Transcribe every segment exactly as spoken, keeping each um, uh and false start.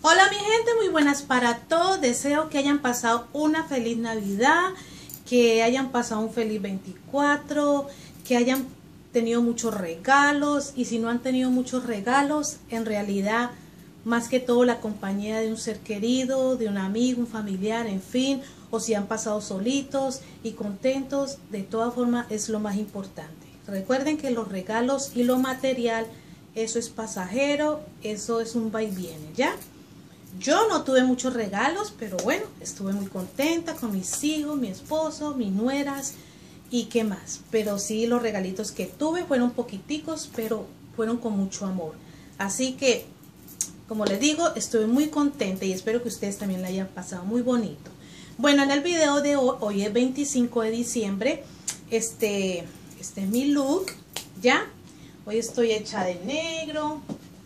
Hola mi gente, muy buenas para todos. Deseo que hayan pasado una feliz Navidad, que hayan pasado un feliz veinticuatro, que hayan tenido muchos regalos, y si no han tenido muchos regalos, en realidad más que todo la compañía de un ser querido, de un amigo, un familiar, en fin, o si han pasado solitos y contentos, de todas formas es lo más importante. Recuerden que los regalos y lo material, eso es pasajero, eso es un va y viene, ¿ya? Yo no tuve muchos regalos, pero bueno, estuve muy contenta con mis hijos, mi esposo, mis nueras y qué más. Pero sí, los regalitos que tuve fueron poquiticos, pero fueron con mucho amor. Así que, como les digo, estoy muy contenta y espero que ustedes también la hayan pasado muy bonito. Bueno, en el video de hoy, hoy es veinticinco de diciembre, este, este es mi look, ¿ya? Hoy estoy hecha de negro.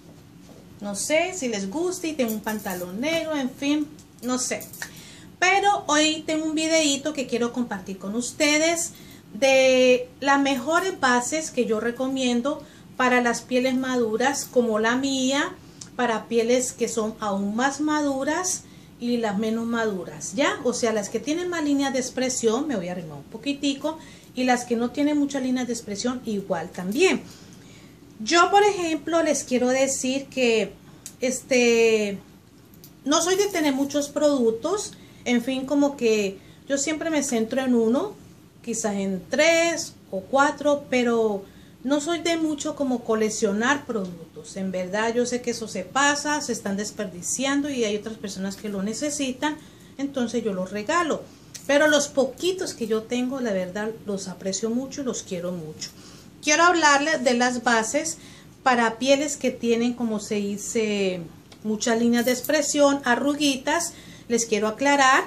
No sé si les gusta y tengo un pantalón negro, en fin, no sé. Pero hoy tengo un videito que quiero compartir con ustedes de las mejores bases que yo recomiendo para las pieles maduras como la mía, para pieles que son aún más maduras y las menos maduras, ¿ya? O sea, las que tienen más líneas de expresión, me voy a arrimar un poquitico, y las que no tienen muchas líneas de expresión igual también. Yo, por ejemplo, les quiero decir que este no soy de tener muchos productos, en fin, como que yo siempre me centro en uno, quizás en tres o cuatro, pero no soy de mucho como coleccionar productos. En verdad, yo sé que eso se pasa, se están desperdiciando y hay otras personas que lo necesitan, entonces yo los regalo. Pero los poquitos que yo tengo, la verdad, los aprecio mucho y los quiero mucho. Quiero hablarles de las bases para pieles que tienen, como se dice, muchas líneas de expresión, arruguitas. Les quiero aclarar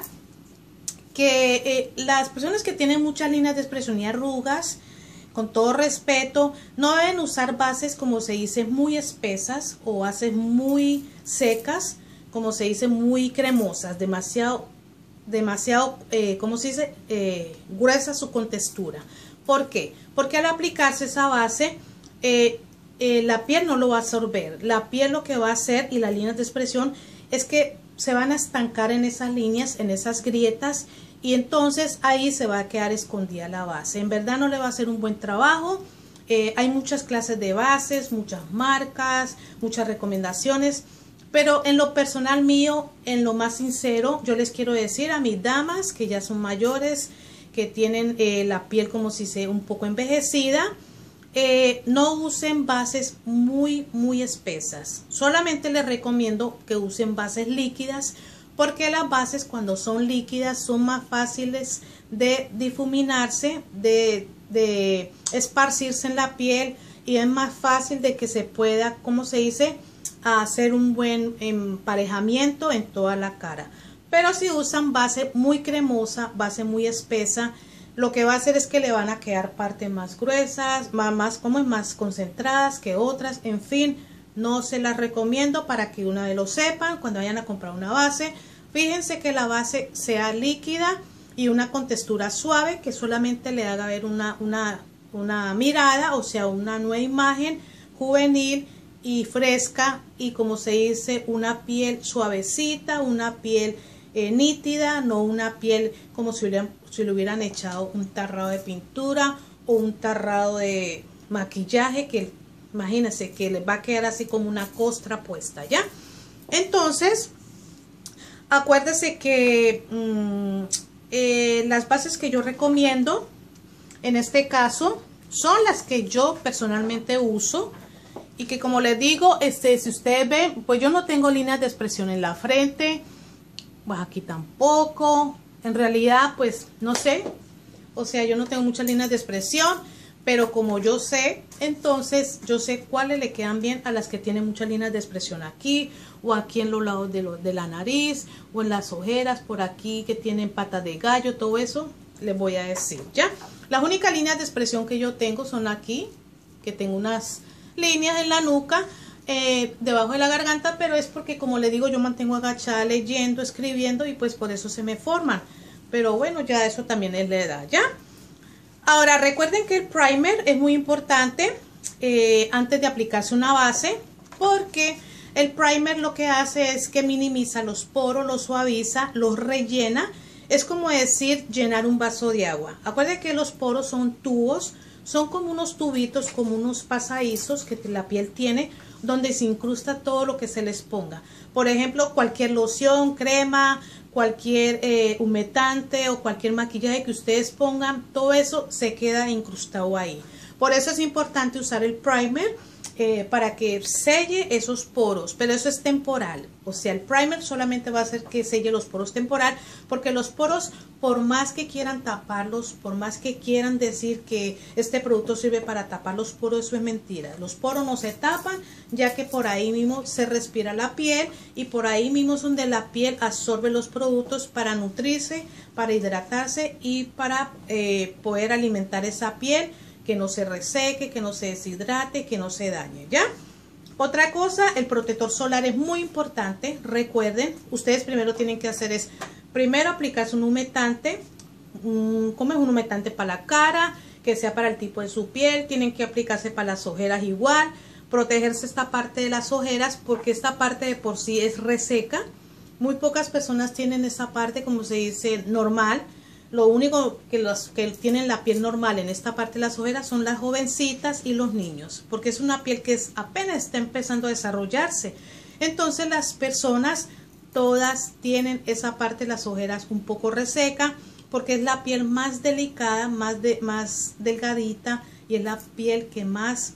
que eh, las personas que tienen muchas líneas de expresión y arrugas, con todo respeto, no deben usar bases, como se dice, muy espesas o bases muy secas, como se dice, muy cremosas, demasiado, demasiado, eh, como se dice, eh, gruesa su contextura. ¿Por qué? Porque al aplicarse esa base, eh, eh, la piel no lo va a absorber. La piel lo que va a hacer, y las líneas de expresión, es que se van a estancar en esas líneas, en esas grietas, y entonces ahí se va a quedar escondida la base. En verdad no le va a hacer un buen trabajo. Eh, hay muchas clases de bases, muchas marcas, muchas recomendaciones, pero en lo personal mío, en lo más sincero, yo les quiero decir a mis damas que ya son mayores, que tienen eh, la piel como si se un poco envejecida, eh, no usen bases muy muy espesas. Solamente les recomiendo que usen bases líquidas, porque las bases cuando son líquidas son más fáciles de difuminarse, de, de esparcirse en la piel, y es más fácil de que se pueda, como se dice, hacer un buen emparejamiento en toda la cara. Pero si usan base muy cremosa, base muy espesa, lo que va a hacer es que le van a quedar partes más gruesas, más, más, como es, más concentradas que otras. En fin, no se las recomiendo. Para que una vez lo sepan, cuando vayan a comprar una base, fíjense que la base sea líquida y una contextura suave, que solamente le haga ver una, una, una mirada, o sea, una nueva imagen juvenil y fresca, y como se dice, una piel suavecita, una piel Eh, nítida, no una piel como si, hubieran, si le hubieran echado un tarrado de pintura o un tarrado de maquillaje, que imagínense que les va a quedar así como una costra puesta, ¿ya? Entonces, acuérdense que mmm, eh, las bases que yo recomiendo en este caso son las que yo personalmente uso, y que, como les digo, este, si ustedes ven, pues yo no tengo líneas de expresión en la frente, pues aquí tampoco, en realidad pues no sé, o sea, yo no tengo muchas líneas de expresión, pero como yo sé, entonces yo sé cuáles le quedan bien a las que tienen muchas líneas de expresión aquí, o aquí en los lados de, lo, de la nariz, o en las ojeras, por aquí que tienen patas de gallo, todo eso les voy a decir, ¿ya? Las únicas líneas de expresión que yo tengo son aquí, que tengo unas líneas en la nuca, Eh, debajo de la garganta, pero es porque, como le digo, yo mantengo agachada leyendo, escribiendo, y pues por eso se me forman. Pero bueno, ya eso también es la edad, ¿ya? Ahora recuerden que el primer es muy importante eh, antes de aplicarse una base, porque El primer lo que hace es que minimiza los poros, los suaviza, los rellena. Es como decir llenar un vaso de agua. Acuérdense que los poros son tubos, son como unos tubitos, como unos pasadizos que la piel tiene, donde se incrusta todo lo que se les ponga. Por ejemplo, cualquier loción, crema, cualquier eh, humectante o cualquier maquillaje que ustedes pongan, todo eso se queda incrustado ahí. Por eso es importante usar el primer eh, para que selle esos poros, pero eso es temporal. O sea, el primer solamente va a hacer que selle los poros temporal, porque los poros, por más que quieran taparlos, por más que quieran decir que este producto sirve para tapar los poros, eso es mentira. Los poros no se tapan, ya que por ahí mismo se respira la piel y por ahí mismo es donde la piel absorbe los productos para nutrirse, para hidratarse y para eh, poder alimentar esa piel, que no se reseque, que no se deshidrate, que no se dañe, ¿ya? Otra cosa, el protector solar es muy importante. Recuerden, ustedes primero tienen que hacer es, primero aplicarse un humectante, um, como es un humectante para la cara, que sea para el tipo de su piel. Tienen que aplicarse para las ojeras igual, protegerse esta parte de las ojeras, porque esta parte de por sí es reseca. Muy pocas personas tienen esa parte, como se dice, normal. Lo único que los que tienen la piel normal en esta parte de las ojeras son las jovencitas y los niños, porque es una piel que es, apenas está empezando a desarrollarse. Entonces las personas todas tienen esa parte de las ojeras un poco reseca, porque es la piel más delicada, más, de, más delgadita y es la piel que más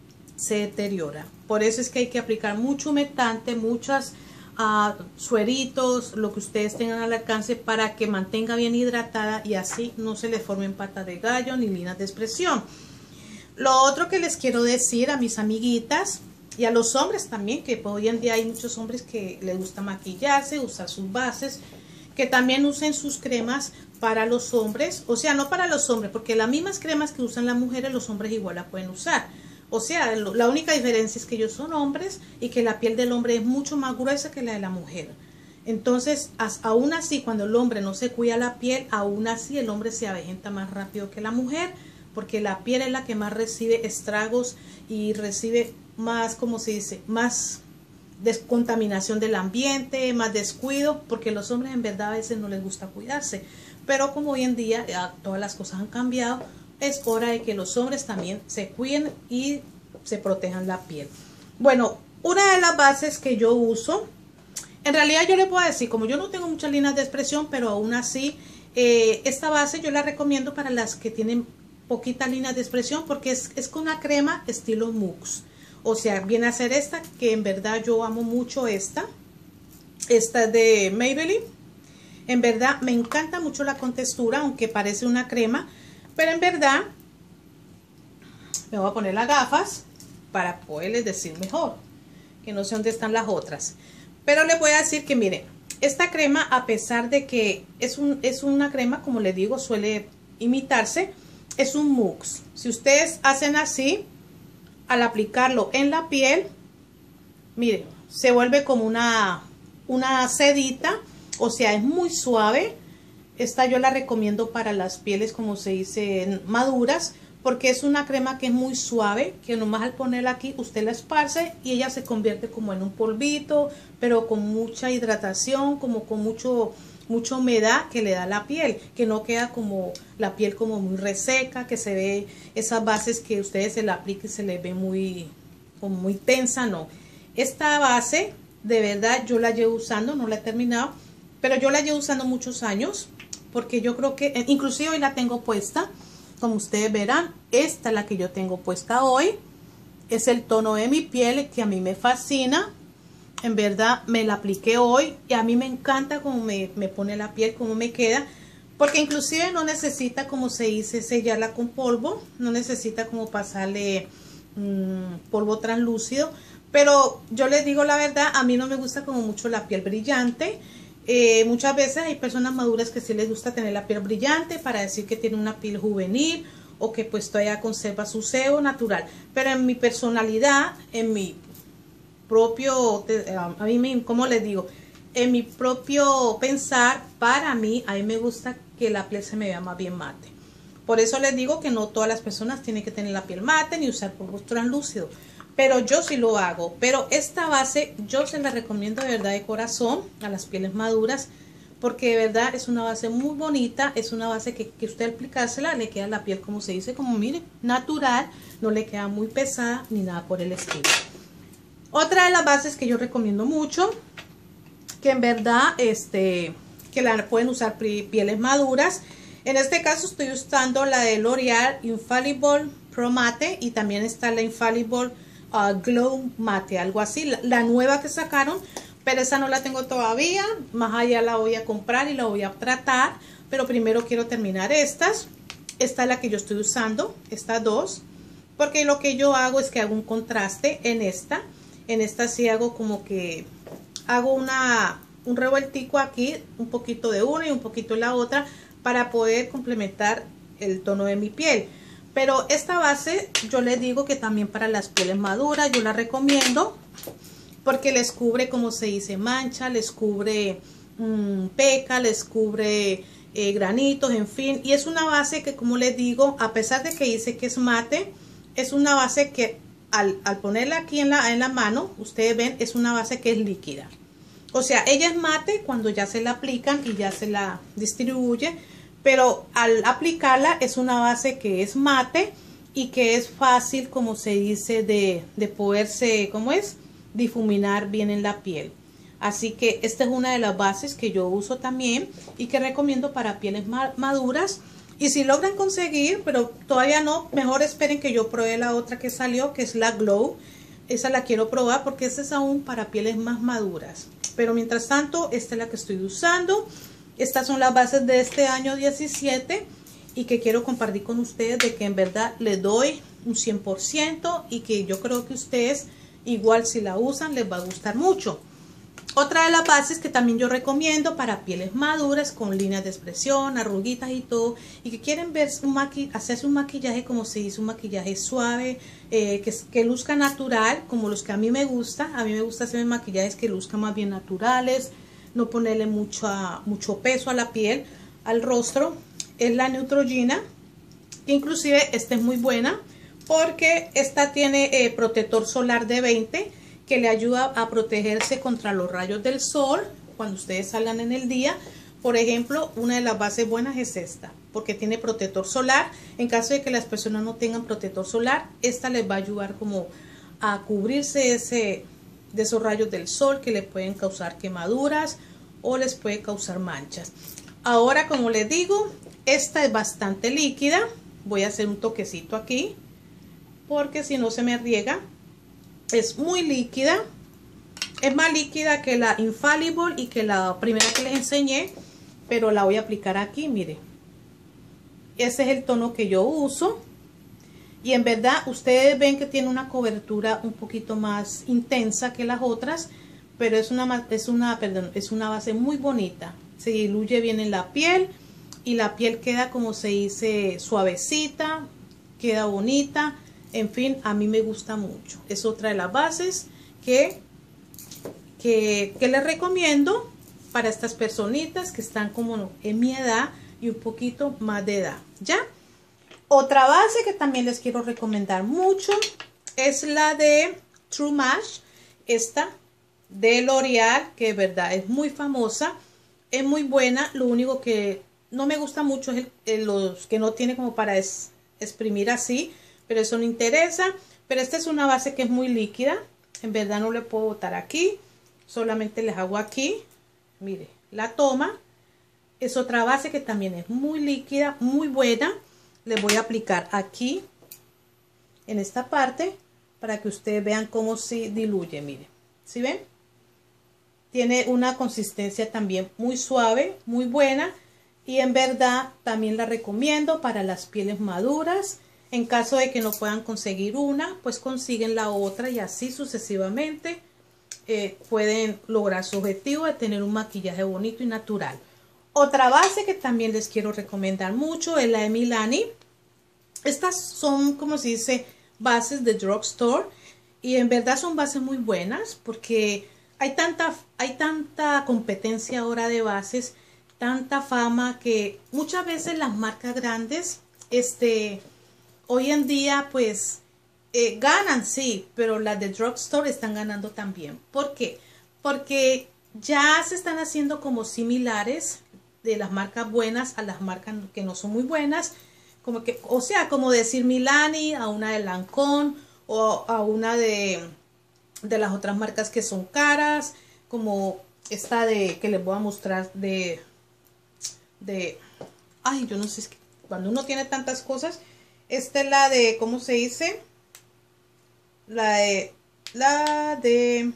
se deteriora. Por eso es que hay que aplicar mucho humectante, muchas Uh, sueritos, lo que ustedes tengan al alcance para que mantenga bien hidratada y así no se le formen patas de gallo ni líneas de expresión. Lo otro que les quiero decir a mis amiguitas y a los hombres también, que hoy en día hay muchos hombres que les gusta maquillarse, usar sus bases, que también usen sus cremas para los hombres, o sea, no para los hombres, porque las mismas cremas que usan las mujeres, los hombres igual la pueden usar. O sea, la única diferencia es que ellos son hombres y que la piel del hombre es mucho más gruesa que la de la mujer. Entonces, aún así, cuando el hombre no se cuida la piel, aún así el hombre se avejenta más rápido que la mujer, porque la piel es la que más recibe estragos y recibe más, como se dice, más descontaminación del ambiente, más descuido, porque los hombres en verdad a veces no les gusta cuidarse. Pero como hoy en día ya todas las cosas han cambiado, es hora de que los hombres también se cuiden y se protejan la piel. Bueno, una de las bases que yo uso, en realidad yo les puedo decir, como yo no tengo muchas líneas de expresión, pero aún así, eh, esta base yo la recomiendo para las que tienen poquitas líneas de expresión, porque es, es con una crema estilo mousse. O sea, viene a ser esta, que en verdad yo amo mucho esta. Esta es de Maybelline. En verdad me encanta mucho la contextura, aunque parece una crema. Pero en verdad, me voy a poner las gafas para poderles decir mejor, que no sé dónde están las otras. Pero les voy a decir que miren, esta crema, a pesar de que es, un, es una crema, como les digo, suele imitarse, es un mousse. Si ustedes hacen así, al aplicarlo en la piel, miren, se vuelve como una, una sedita, o sea, es muy suave. Esta yo la recomiendo para las pieles, como se dice, maduras, porque es una crema que es muy suave, que nomás al ponerla aquí usted la esparce y ella se convierte como en un polvito, pero con mucha hidratación, como con mucho, mucha humedad que le da a la piel, que no queda como la piel como muy reseca, que se ve esas bases que ustedes se la apliquen y se les ve muy, como muy tensa, no. Esta base, de verdad, yo la llevo usando, no la he terminado, pero yo la llevo usando muchos años, porque yo creo que, inclusive hoy la tengo puesta, como ustedes verán, esta es la que yo tengo puesta hoy, es el tono de mi piel que a mí me fascina, en verdad me la apliqué hoy y a mí me encanta cómo me, me pone la piel, cómo me queda, porque inclusive no necesita, como se dice, sellarla con polvo, no necesita como pasarle mmm, polvo translúcido, pero yo les digo la verdad, a mí no me gusta como mucho la piel brillante. Eh, muchas veces hay personas maduras que sí les gusta tener la piel brillante para decir que tiene una piel juvenil o que pues todavía conserva su sebo natural, pero en mi personalidad, en mi propio, a mí, como les digo, en mi propio pensar, para mí, a mí me gusta que la piel se me vea más bien mate. Por eso les digo que no todas las personas tienen que tener la piel mate ni usar polvos translúcidos. pero yo sí lo hago. Pero esta base yo se la recomiendo de verdad de corazón a las pieles maduras, porque de verdad es una base muy bonita, es una base que, que usted al aplicársela le queda la piel, como se dice, como miren, natural, no le queda muy pesada ni nada por el estilo. Otra de las bases que yo recomiendo mucho, que en verdad este, que la pueden usar pieles maduras, en este caso estoy usando la de L'Oreal Infallible Pro Mate, y también está la Infallible uh, Glow Mate, algo así, la, la nueva que sacaron. Pero esa no la tengo todavía, más allá la voy a comprar y la voy a tratar. Pero primero quiero terminar estas. Esta es la que yo estoy usando, estas dos. Porque lo que yo hago es que hago un contraste en esta. En esta sí hago como que hago una, un revueltico aquí, un poquito de una y un poquito de la otra, para poder complementar el tono de mi piel. Pero esta base yo les digo que también para las pieles maduras yo la recomiendo, porque les cubre, como se dice, mancha, les cubre mmm, peca, les cubre eh, granitos, en fin. Y es una base que, como les digo, a pesar de que dice que es mate, es una base que al, al ponerla aquí en la, en la mano, ustedes ven, es una base que es líquida. O sea, ella es mate cuando ya se la aplican y ya se la distribuye, pero al aplicarla es una base que es mate y que es fácil, como se dice, de, de poderse, ¿cómo es?, difuminar bien en la piel. Así que esta es una de las bases que yo uso también y que recomiendo para pieles maduras. Y si logran conseguir, pero todavía no, mejor esperen que yo pruebe la otra que salió, que es la Glow. Esa la quiero probar porque esta es aún para pieles más maduras. Pero mientras tanto, esta es la que estoy usando. Estas son las bases de este año diecisiete y que quiero compartir con ustedes, de que en verdad les doy un cien por ciento y que yo creo que ustedes igual si la usan les va a gustar mucho. Otra de las bases que también yo recomiendo para pieles maduras con líneas de expresión, arruguitas y todo, y que quieren ver un maqui hacerse un maquillaje, como se dice, un maquillaje suave, eh, que, que luzca natural, como los que a mí me gusta. A mí me gusta hacer maquillajes que luzcan más bien naturales, no ponerle mucho, mucho peso a la piel, al rostro. Es la Neutrogena, que inclusive esta es muy buena, porque esta tiene eh, protector solar de veinte, que le ayuda a protegerse contra los rayos del sol cuando ustedes salgan en el día. Por ejemplo, una de las bases buenas es esta, porque tiene protector solar. En caso de que las personas no tengan protector solar, esta les va a ayudar como a cubrirse ese, de esos rayos del sol que le pueden causar quemaduras o les puede causar manchas. Ahora, como les digo, esta es bastante líquida. Voy a hacer un toquecito aquí, porque si no se me riega. Es muy líquida, es más líquida que la Infallible y que la primera que les enseñé, pero la voy a aplicar aquí, mire. Ese es el tono que yo uso y en verdad ustedes ven que tiene una cobertura un poquito más intensa que las otras, pero es una, es una, perdón, es una base muy bonita. Se diluye bien en la piel y la piel queda, como se dice, suavecita, queda bonita. En fin, a mí me gusta mucho. Es otra de las bases que, que, que les recomiendo para estas personitas que están como en mi edad y un poquito más de edad, ¿ya? Otra base que también les quiero recomendar mucho es la de True Match. Esta de L'Oreal, que de verdad es muy famosa, es muy buena. Lo único que no me gusta mucho es el, el, los que no tiene como para es, exprimir así, pero eso no interesa. Pero esta es una base que es muy líquida, en verdad no le puedo botar aquí, solamente les hago aquí, mire, la toma. Es otra base que también es muy líquida, muy buena. Les voy a aplicar aquí en esta parte para que ustedes vean cómo se diluye, mire, ¿sí ven? Tiene una consistencia también muy suave, muy buena, y en verdad también la recomiendo para las pieles maduras. En caso de que no puedan conseguir una, pues consiguen la otra y así sucesivamente eh, pueden lograr su objetivo de tener un maquillaje bonito y natural. Otra base que también les quiero recomendar mucho es la de Milani. Estas son, como se dice, bases de drugstore y en verdad son bases muy buenas porque hay tanta, hay tanta competencia ahora de bases, tanta fama, que muchas veces las marcas grandes, este... hoy en día pues eh, ganan, sí, pero las de drugstore están ganando también. ¿Por qué? Porque ya se están haciendo como similares de las marcas buenas a las marcas que no son muy buenas. Como que, o sea, como decir Milani a una de Lancôme o a una de, de las otras marcas que son caras, como esta de que les voy a mostrar de, de, ay, yo no sé, es que cuando uno tiene tantas cosas, esta es la de, ¿cómo se dice? La de, la de,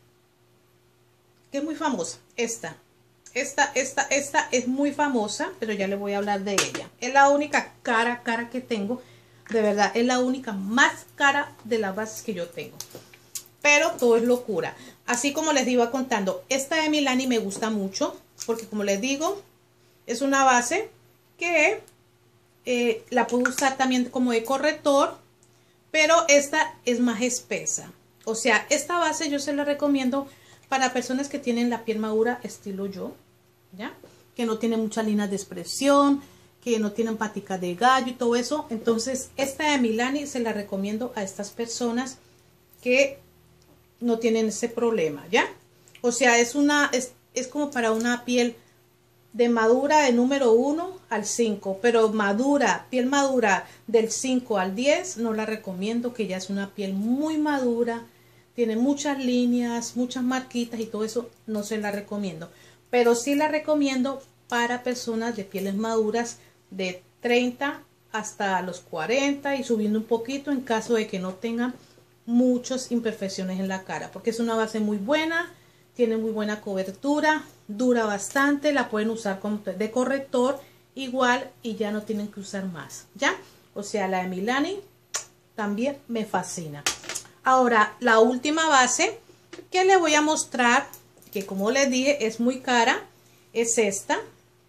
que es muy famosa, esta. Esta, esta, esta es muy famosa, pero ya le voy a hablar de ella. Es la única cara, cara que tengo. De verdad, es la única más cara de las bases que yo tengo. Pero todo es locura. Así como les iba contando, esta de Milani me gusta mucho. Porque como les digo, es una base que eh, la puedo usar también como de corrector. Pero esta es más espesa. O sea, esta base yo se la recomiendo para personas que tienen la piel madura estilo yo, ¿ya? Que no tienen muchas líneas de expresión, que no tienen paticas de gallo y todo eso. Entonces, esta de Milani se la recomiendo a estas personas que no tienen ese problema, ¿ya? O sea, es una es, es como para una piel de madura de número uno al cinco, pero madura, piel madura del cinco al diez, no la recomiendo, que ya es una piel muy madura. Tiene muchas líneas, muchas marquitas y todo eso, no se la recomiendo. Pero sí la recomiendo para personas de pieles maduras de treinta hasta los cuarenta y subiendo un poquito en caso de que no tengan muchas imperfecciones en la cara. Porque es una base muy buena, tiene muy buena cobertura, dura bastante, la pueden usar como de corrector igual y ya no tienen que usar más, ¿ya? O sea, la de Milani también me fascina. Ahora, la última base que les voy a mostrar, que como les dije es muy cara, es esta.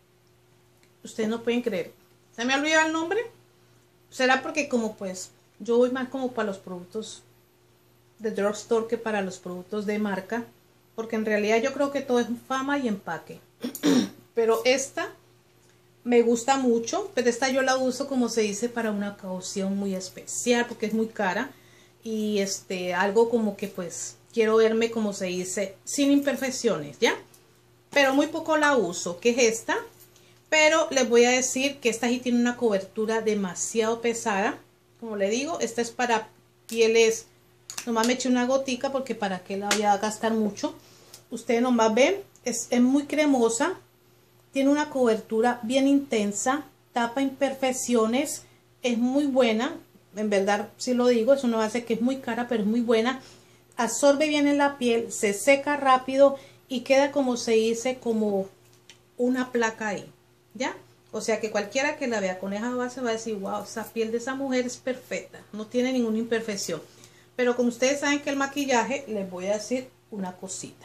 Ustedes no pueden creer. ¿Se me ha olvidado el nombre? Será porque como pues yo voy más como para los productos de drugstore que para los productos de marca. Porque en realidad yo creo que todo es fama y empaque. Pero esta me gusta mucho. Pero esta yo la uso como se dice para una ocasión muy especial porque es muy cara. Y este, algo como que pues quiero verme, como se dice, sin imperfecciones, ¿ya? Pero muy poco la uso, que es esta. Pero les voy a decir que esta sí tiene una cobertura demasiado pesada. Como le digo, esta es para pieles, nomás me eché una gotica porque para qué la voy a gastar mucho. Ustedes nomás ven, es, es muy cremosa, tiene una cobertura bien intensa, tapa imperfecciones, es muy buena. En verdad, si lo digo, es una base que es muy cara, pero es muy buena. Absorbe bien en la piel, se seca rápido y queda como se dice, como una placa ahí, ¿ya? O sea que cualquiera que la vea con esa base va a decir, wow, esa piel de esa mujer es perfecta, no tiene ninguna imperfección. Pero como ustedes saben que el maquillaje, les voy a decir una cosita.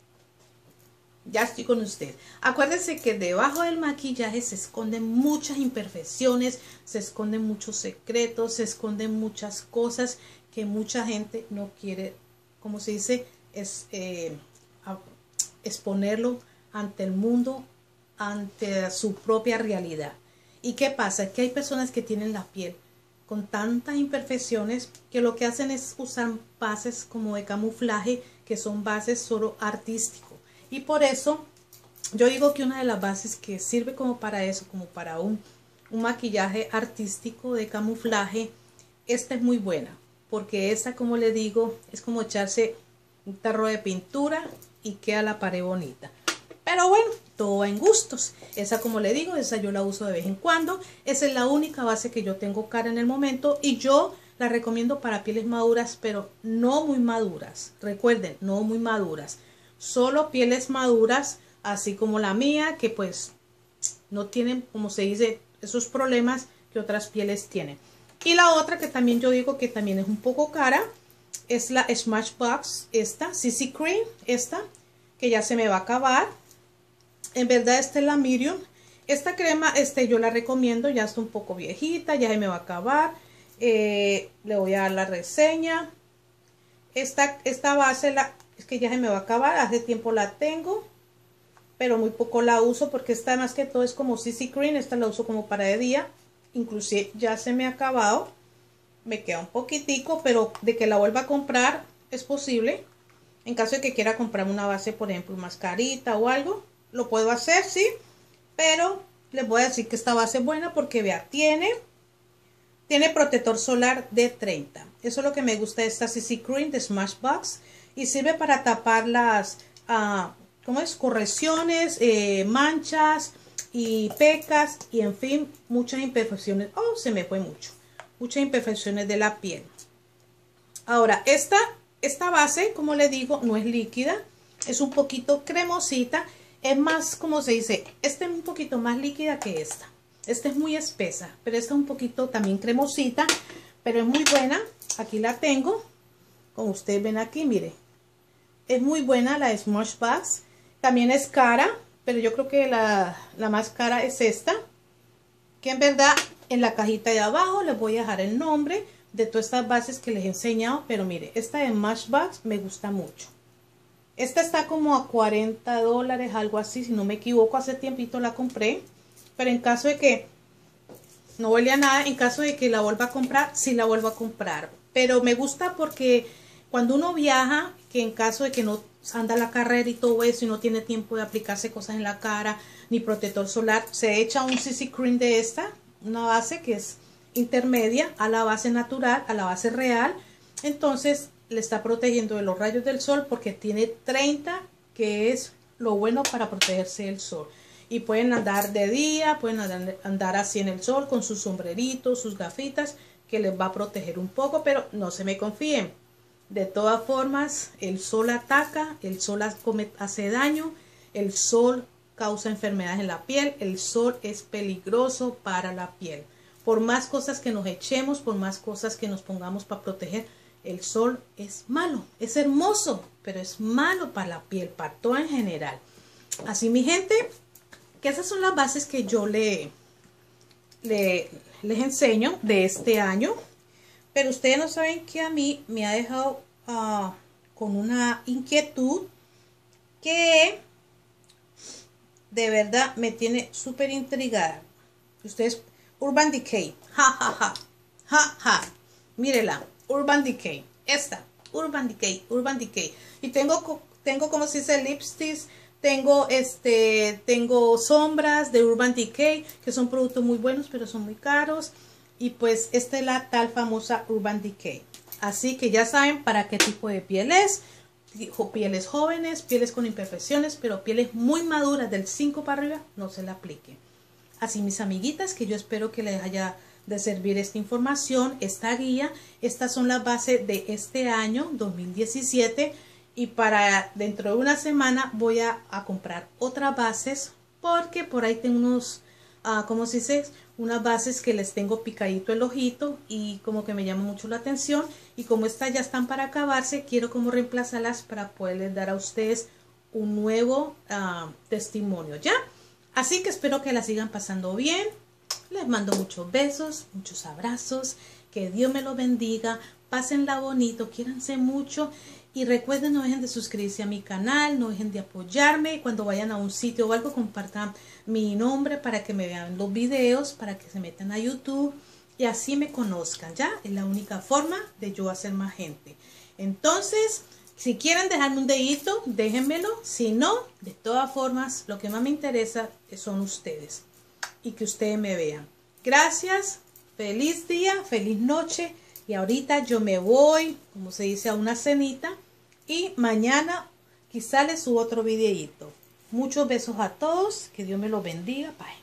Ya estoy con ustedes. Acuérdense que debajo del maquillaje se esconden muchas imperfecciones, se esconden muchos secretos, se esconden muchas cosas que mucha gente no quiere, como se dice, es eh, exponerlo ante el mundo, ante su propia realidad. ¿Y qué pasa? Que hay personas que tienen la piel con tantas imperfecciones que lo que hacen es usar bases como de camuflaje, que son bases solo artísticos. Y por eso yo digo que una de las bases que sirve como para eso, como para un, un maquillaje artístico de camuflaje, esta es muy buena. Porque esta, como le digo, es como echarse un tarro de pintura y queda la pared bonita. Pero bueno, todo va en gustos. Esa, como le digo, esa yo la uso de vez en cuando. Esa es la única base que yo tengo cara en el momento. Y yo la recomiendo para pieles maduras, pero no muy maduras. Recuerden, no muy maduras. Solo pieles maduras, así como la mía, que pues no tienen, como se dice, esos problemas que otras pieles tienen. Y la otra que también yo digo que también es un poco cara, es la Smashbox, esta, C C Cream, esta, que ya se me va a acabar. En verdad esta es la Medium. Esta crema, este, yo la recomiendo, ya está un poco viejita, ya se me va a acabar. Eh, le voy a dar la reseña. Esta, esta base, la, es que ya se me va a acabar, hace tiempo la tengo, pero muy poco la uso porque esta más que todo es como C C Cream, esta la uso como para de día, inclusive ya se me ha acabado. me queda un poquitico, pero de que la vuelva a comprar es posible. En caso de que quiera comprar una base, por ejemplo, mascarita o algo, lo puedo hacer, sí. Pero les voy a decir que esta base es buena porque vea, tiene, tiene protector solar de treinta. Eso es lo que me gusta de esta C C Cream de Smashbox. Y sirve para tapar las, uh, ¿cómo es? Correcciones, eh, manchas y pecas y en fin, muchas imperfecciones. Oh, se me fue mucho. Muchas imperfecciones de la piel. Ahora, esta, esta base, como le digo, no es líquida. Es un poquito cremosita. Es más, como se dice, esta es un poquito más líquida que esta. Esta es muy espesa, pero esta es un poquito también cremosita. Pero es muy buena. Aquí la tengo. Como ustedes ven aquí, mire. Es muy buena la Smashbox. También es cara, pero yo creo que la, la más cara es esta. Que en verdad en la cajita de abajo les voy a dejar el nombre de todas estas bases que les he enseñado. Pero mire, esta de Smashbox me gusta mucho. Esta está como a cuarenta dólares, algo así, si no me equivoco. Hace tiempito la compré. Pero en caso de que no huele a nada, en caso de que la vuelva a comprar, sí la vuelvo a comprar. Pero me gusta porque cuando uno viaja, que en caso de que no anda la carrera y todo eso y no tiene tiempo de aplicarse cosas en la cara, ni protector solar, se echa un C C Cream de esta, una base que es intermedia a la base natural, a la base real. Entonces le está protegiendo de los rayos del sol porque tiene treinta, que es lo bueno para protegerse del sol. Y pueden andar de día, pueden andar, andar así en el sol con sus sombreritos, sus gafitas, que les va a proteger un poco, pero no se me confíen. De todas formas, el sol ataca, el sol hace daño, el sol causa enfermedades en la piel, el sol es peligroso para la piel. Por más cosas que nos echemos, por más cosas que nos pongamos para proteger, el sol es malo, es hermoso, pero es malo para la piel, para todo en general. Así, mi gente, que esas son las bases que yo le, le, les enseño de este año. Pero ustedes no saben que a mí me ha dejado uh, con una inquietud que de verdad me tiene súper intrigada. Ustedes, Urban Decay, ja, ja, ja, ja, ja, mírela. Urban Decay, esta, Urban Decay, Urban Decay. Y tengo, tengo como se dice, lipsticks, tengo, este, tengo sombras de Urban Decay, que son productos muy buenos, pero son muy caros. Y pues esta es la tal famosa Urban Decay. Así que ya saben para qué tipo de piel es. Pieles jóvenes, pieles con imperfecciones, pero pieles muy maduras del cinco para arriba, no se la apliquen. Así, mis amiguitas, que yo espero que les haya de servir esta información, esta guía. Estas son las bases de este año dos mil diecisiete y para dentro de una semana voy a, a comprar otras bases porque por ahí tengo unos, uh, ¿cómo se dice? Unas bases que les tengo picadito el ojito y como que me llama mucho la atención y como estas ya están para acabarse, quiero como reemplazarlas para poderles dar a ustedes un nuevo uh, testimonio, ¿ya? Así que espero que la sigan pasando bien. Les mando muchos besos, muchos abrazos. Que Dios me lo bendiga. Pásenla bonito, quiéranse mucho. Y recuerden, no dejen de suscribirse a mi canal, no dejen de apoyarme. Cuando vayan a un sitio o algo, compartan mi nombre para que me vean los videos, para que se metan a YouTube y así me conozcan, ¿ya? Es la única forma de yo hacer más gente. Entonces, si quieren dejarme un dedito, déjenmelo. Si no, de todas formas, lo que más me interesa son ustedes y que ustedes me vean. Gracias, feliz día, feliz noche. Y ahorita yo me voy, como se dice, a una cenita. Y mañana quizá les subo otro videito. Muchos besos a todos. Que Dios me los bendiga. Bye.